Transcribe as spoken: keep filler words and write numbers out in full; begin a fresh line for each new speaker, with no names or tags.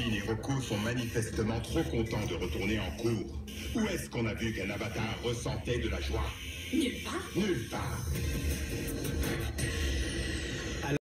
Kevin et Rocco sont manifestement trop contents de retourner en cours. Où est-ce qu'on a vu qu'un avatar ressentait de la joie?
Nulle part.
Nulle part.